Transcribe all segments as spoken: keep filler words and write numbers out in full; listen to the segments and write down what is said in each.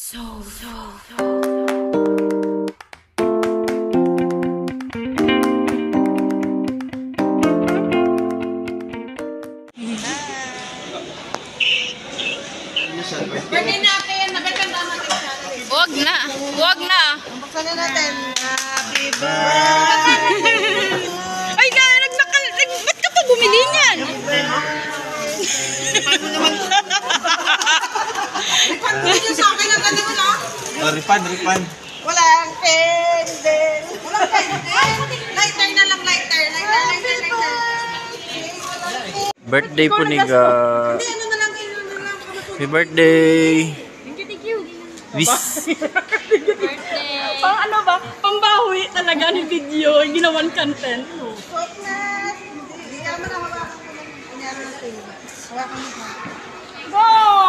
So, so, so. Birthday natin, nagkakanda natin siya. Wag na, wag na. Buksan na natin. Happy birthday! Ay, na, nagnakal, nag, ba't ka pa bumili niyan? Refund mo dito sa akin ang ganda mo na. Oh, refund, refund. Walang candle. Walang candle. Lighter na lang, lighter. Lighter, lighter, lighter. Birthday po ni Ga. Hindi, ano na lang, ano na lang. Happy birthday. Thank you, thank you. Wish. Birthday. Pang ano ba? Pambawi talaga ni video, yung ginawan content. Suot na. Hindi ka naman hawakan ko ng kunyari natin. Hawakan mo pa. Go!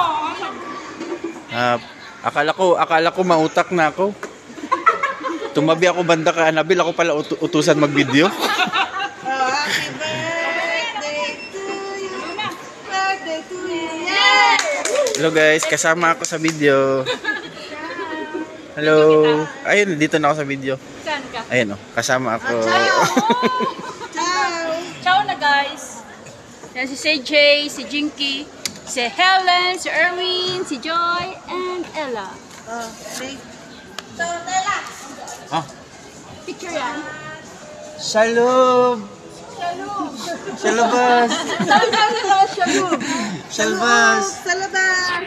Ah, akala ko, akala ko mautak na ako. Tumabi ako banda ka Annabelle, ako pala ut- utusan mag-video. Oh, happy birthday to you. Birthday to you. Yay! Hello guys, kasama ako sa video. Hello. Ayun, dito na ako sa video. Saan ka? Ayun oh, kasama ako. Ciao! Ciao! Ciao na guys. Yan si C J, si Jinky, si Helen, si Erwin, si Joy, and Ella. Oh, okay. So, Tela. Ah, Picture yan. shalom. Shalom. Shalabas. Saan ka nila? Shalom. Shalbas. Sa labas.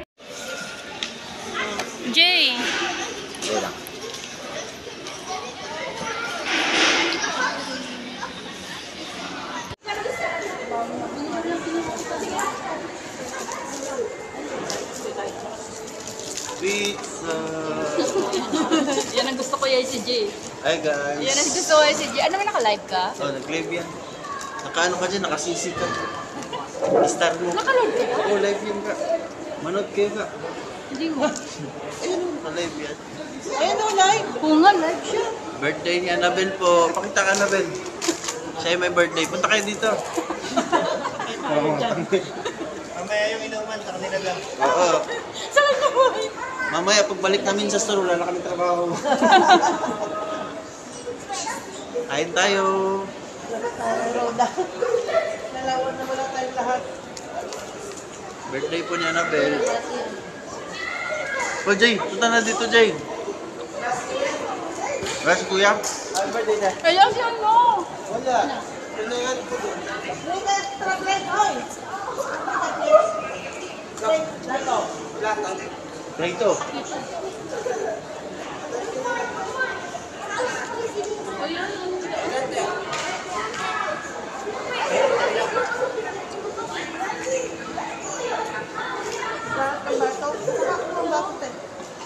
Jay. Pizza. Yan ang gusto ko yan si Jay. Hi guys. Yan ang gusto ko yan si Jay. Ano naman naka-live ka? Oh, nag-live yan. Nakaano ka dyan, nakasisi ka. Star mo. Naka-live ka? Oh, live yan ka. Manood kayo ka. Hindi mo. Ayun, naka-live yan. Ayun o, live. Oo nga, live siya. Birthday ni Annabelle po. Pakita ka, Annabelle. Siya yung may birthday. Punta kayo dito. Mamaya yung inuman sa kanila lang. Oo. Saan ka mo? Mamaya, pagbalik namin sa store, wala na kami trabaho. Kain tayo. Roda. Nalawan na wala tayong lahat. Birthday po ni Annabelle. Oh, Jay. Punta na dito, Jay. Wala si Kuya? Happy birthday na. Kaya siya mo. Wala. Kailangan ko doon. Rita, translate, oy. Dito. Dito. Lahat ng bato. Lahat ng bato, eh.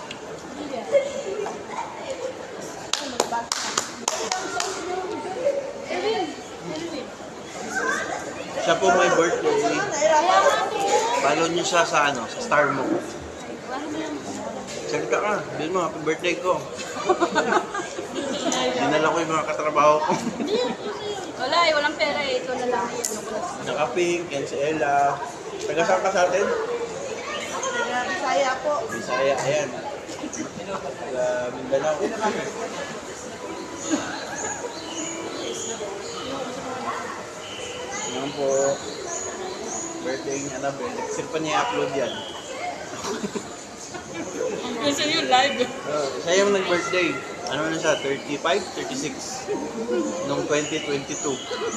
Siya po may birthday. Follow niyo siya sa ano, sa Star mo. Salita ka. Sabihin mo, happy birthday ko. Dinala ko yung mga katrabaho ko. Wala eh, walang pera eh. Ito na lang. Ano ko lang. Naka-pink, yan si Ella. Taga saan ka sa atin? Bisaya po. Bisaya, ayan. Taga Mindanao. Yan po. Birthday ni Annabelle. Except pa niya i-upload yan. Kasi yung live. Uh, siya yung nag-birthday. Ano na siya? thirty-five, thirty-six? Noong twenty twenty-two.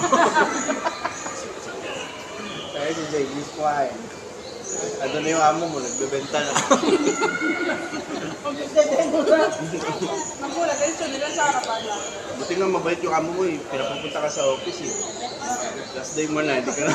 Kaya si Jay, he's quiet. Ano na yung amo mo? Nagbebenta na. Magulat, gusto nila sa harapan lang. Buti nga mabait yung amo mo eh. Pinapupunta ka sa office eh. Last day mo na, hindi ka na.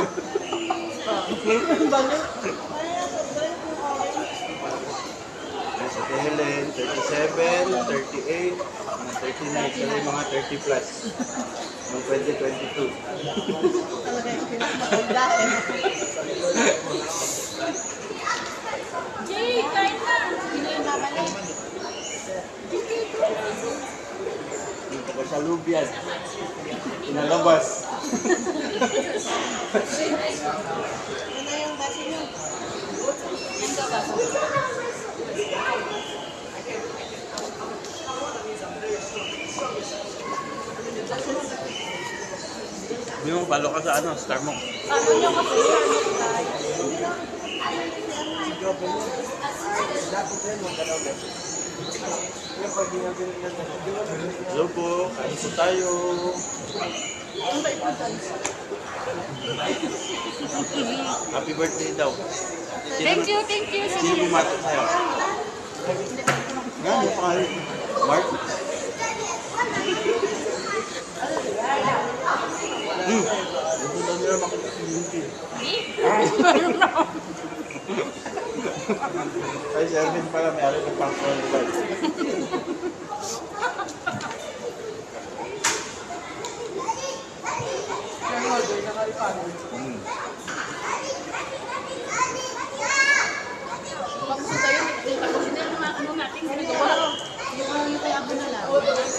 Sa Helen, thirty-seven, thirty-eight, mga thirty-nine, sila yung mga thirty plus. Noong twenty twenty-two. Talaga yung pinakaunda eh. Jay, kain na. Hindi na yung babalik. Dito ko sa Lubian. Pinalabas. Ano yung basi nyo? Yan ka ba? Hindi mo palo ka sa ano, star mo. Ano niyo kasi Hello po, kain po tayo. Happy birthday daw. Thank you, thank you. Sino pumatok sa'yo? Nga, yung pangalan. Mark? Hmm. Gusto daw nila makita si Linky. Ay, si Erwin pala may ari ng pang-phone live. Hmm. Pag-gusto tayo, pag-gusto tayo mga ano natin, ginagawa. Yung ano yung kay Abo na lang.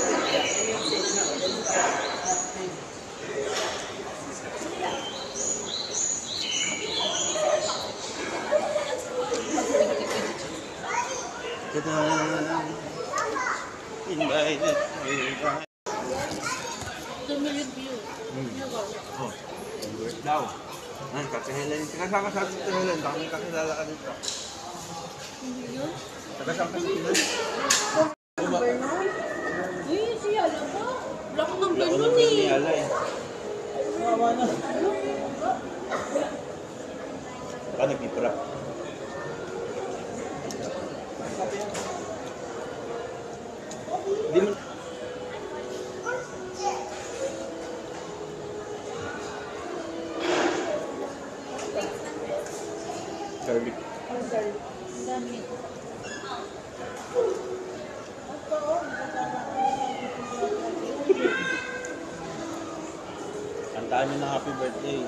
Invited. two million views. Hmm. Oh, work daw. Ay, kakilala. Taga-saan ka sa atin kakilala? Baka may kakilala ka dito. Taga-saan ka sa Pinas? Uy, si Yala ba? Wala ko ng Wala ko ganun naman eh. ni Ala eh. Baka nagpiprap. Di mo... Garlic. Kantaan nyo na happy birthday.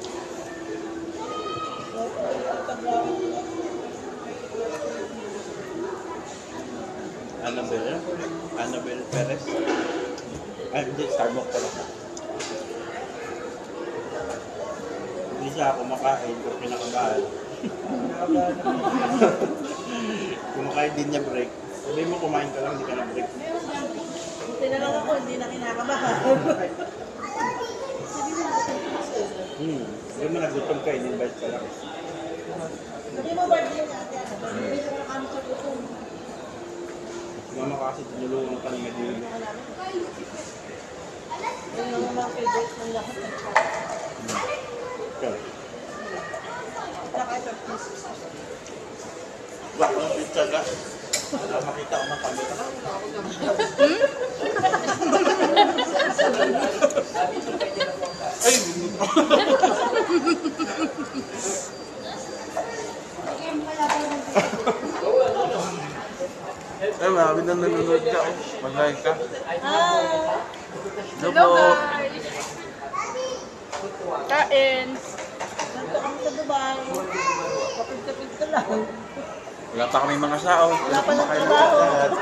Annabelle? Annabelle Perez? Ay, hindi. Starbucks pala. Hindi siya kumakain kung pinakabahan. Kumakain din niya break. Sabi mo kumain ka lang, hindi ka na break. Buti na lang ako, hindi na kinakabahan. Hmm. Hindi mo nagutom ka, in-invite ka lang. Sabi mo birthday natin, hindi na kami sa gutom. Mama kasi tinulungan ka ng medyo. Yung mga mga favorite ng lahat ng chat. Ikaw. Saka ito, please. Wala ko ng pizza ka. Wala makita ko ng camera. Ay! Ay, marami na nanonood ka. Mag-like ka. Ah! Hello guys! Kain! Nandito kami sa Dubai. Kapit-kapit ka lang. Wala pa kami mga sao. Wala pa ng trabaho.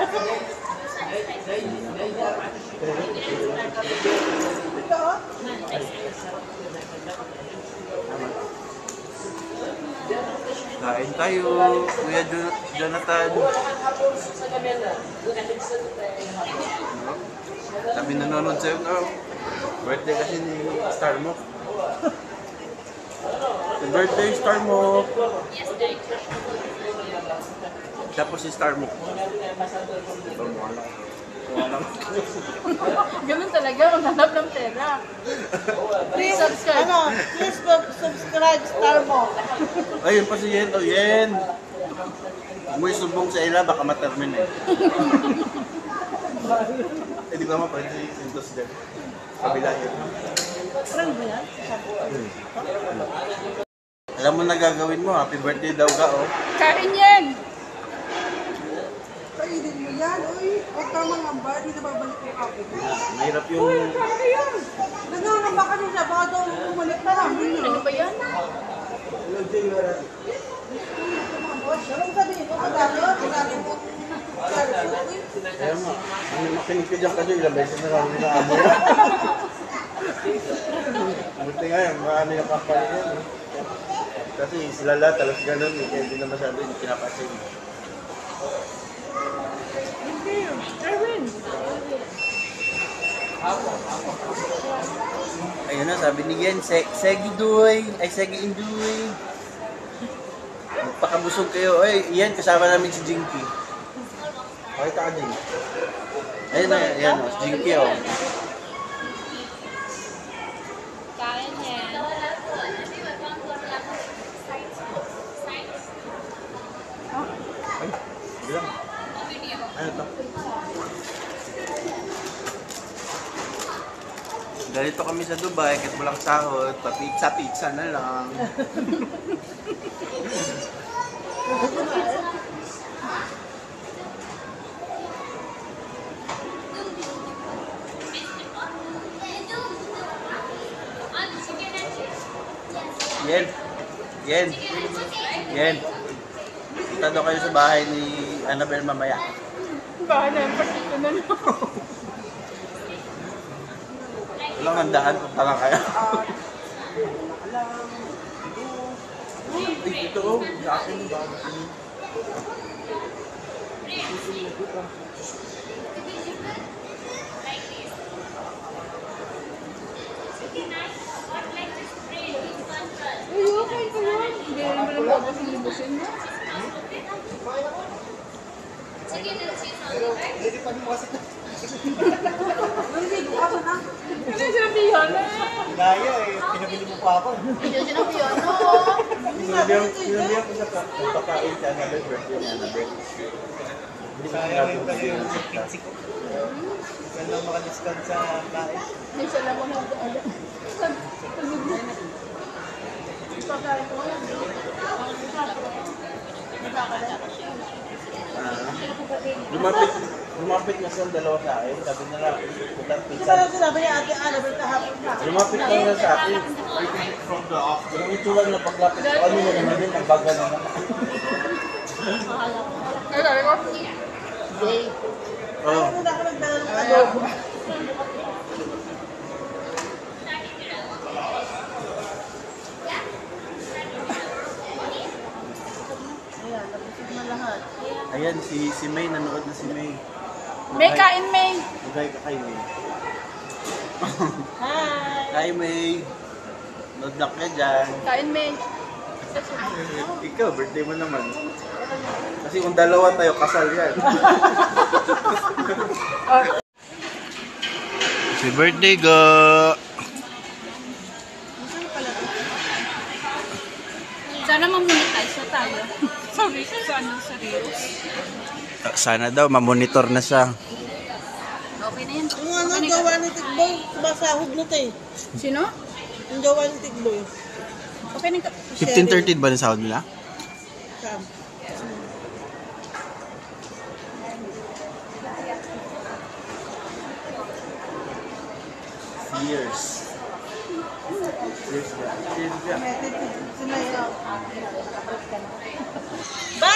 Ito oh. Kain tayo, Kuya Jo- Jonathan. Sabi nanonood sa'yo na. Birthday kasi ni Star mo. Happy birthday, Star mo. Tapos si Star mo. Diba mukha lang. Mukha lang. Ganun talaga, maghanap ng pera. Please subscribe. Ano, please subscribe Star mo. Ayun pa si Yen. Oh, Yen. Umuwi sumbong sa ila, baka matermin eh. Eh, di ba mo pwede si Sintos dyan? Kabila yun. Friend mo yan? Alam mo na gagawin mo, happy birthday daw ka, oh. Kain yan! Kainin mo yan, uy. Huwag ka mga bar, di na babalik ko ako. Mahirap yung... Ano yan? Nagangamba ka rin siya, baka daw umalik na lang. Ano ba yan? Anong sabihin mo? Magkano? Magkano mo? Kaya mo, ano makinig ka dyan kasi ilang beses na lang ninaamo yan. Buti nga yan, marami yung kampanya yan. Eh. Kasi sila lahat, talas ganun, eh, kaya hindi na masyado yung pinapasin. Erwin! Ayun na, sabi ni Yen, Se Segi Duy, ay Segi Induy. Magpakabusog kayo. Ay, Yen, kasama namin si Jinky. Okay ka, Jinky. Ayun na, yan o, si Jinky o. Kain yan. Ay, bilang. Ano to? Ganito kami sa Dubai, kahit walang sahod, pa-pizza-pizza na lang. Yen, Yen, Yen. Punta daw kayo sa bahay ni Annabel mamaya. Baka na, pakita na lang. Walang handaan, punta lang kayo. Ay, ito oh, sa akin ba? Ay, okay pa yun. Hindi naman lang babas yung limusin mo. Ano yung sinabi yun? Gaya eh, pinabili mo pa ako. Hindi yung sinabi yun. Pinabili ko sa pagkakain sa Annabel, birthday ni Annabel. Hindi ko Kaya rin sinabi kasi yung ko. pixie ko. Kaya lang makadiscount sa kain. May sala mo na doon. Pagkain ko lang. Lumapit, lumapit na silang dalawa sa akin. Sabi nila, punta Di pizza. ba lang sinabi ni Ate Annabel kahapon na? Lumapit na nila sa akin. From the off. Yung itsura na paglapit ko, ano na naman din, ang baga na naman. Ay, sabi ko? Oh. Ano na ako nagdala ng adobo? Ayan, nabusog na lahat. Ayan, si si May, nanood na si May. May kain, May. Magay ka kay May. Hi! Hi May. Nodlock ka dyan. Kain, May. Ikaw, birthday mo naman. Kasi kung dalawa tayo, kasal yan. Si birthday go! Sana mamonetize na tayo. Sorry, sana sa Reels. Sana daw, mamonitor na siya. Okay na yan. Yung ano, ang gawa ni Tikboy, sumasahog na tayo. Sino? Yung gawa ni Tikboy. Okay na. fifteen thirteen ba ng sahod nila? Sam. Cheers. Cheers ka. Cheers ka. Bye!